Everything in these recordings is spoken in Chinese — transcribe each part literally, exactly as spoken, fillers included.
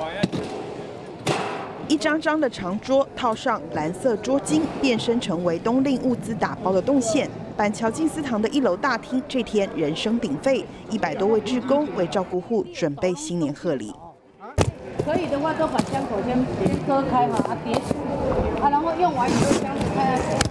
一张张的长桌套上蓝色桌巾，变身成为冬令物资打包的动线。板桥静思堂的一楼大厅，这天人声鼎沸，一百多位志工为照顾户准备新年贺礼。 可以的话，都把枪口先先割开哈，啊叠起，啊，然后用完以后枪口开下去。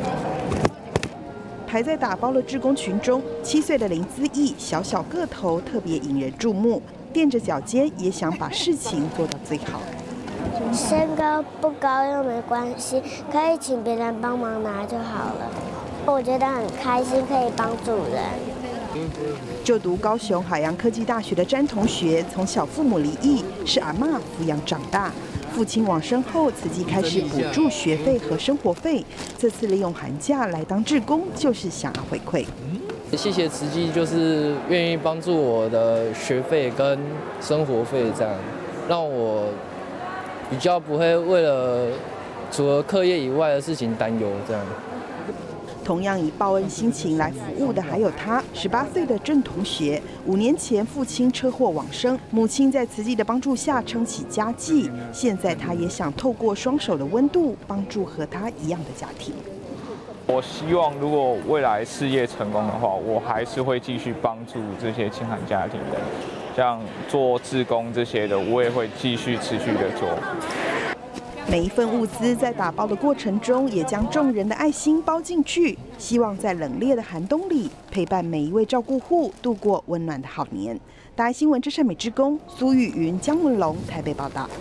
排在打包的志工群中，七岁的林姿毅小小个头特别引人注目，垫着脚尖也想把事情做到最好。 身高不高又没关系，可以请别人帮忙拿就好了。我觉得很开心，可以帮助人。 就读高雄海洋科技大学的詹同学，从小父母离异，是阿嬷抚养长大。 父亲往生后，慈济开始补助学费和生活费。这次利用寒假来当志工，就是想要回馈。 谢谢慈济，就是愿意帮助我的学费跟生活费，这样让我比较不会为了除了课业以外的事情担忧，这样。 同样以报恩心情来服务的还有他，十八岁的郑同学。五年前父亲车祸往生，母亲在慈济的帮助下撑起家计。现在他也想透过双手的温度，帮助和他一样的家庭。 我希望如果未来事业成功的话，我还是会继续帮助这些清寒家庭的，像做志工这些的，我也会继续持续的做。 每一份物资在打包的过程中，也将众人的爱心包进去，希望在冷冽的寒冬里，陪伴每一位照顾户度过温暖的好年。大爱新闻真善美之工苏玉云、江文龙台北报道。